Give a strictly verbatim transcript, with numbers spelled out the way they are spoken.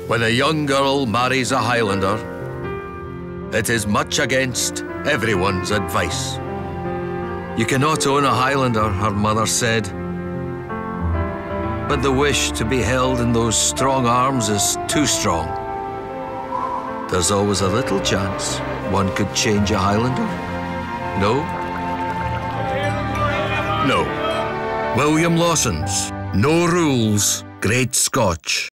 When a young girl marries a Highlander, it is much against everyone's advice. You cannot own a Highlander, her mother said, but the wish to be held in those strong arms is too strong. There's always a little chance one could change a Highlander. No? No. William Lawson's No Rules, Great Scotch.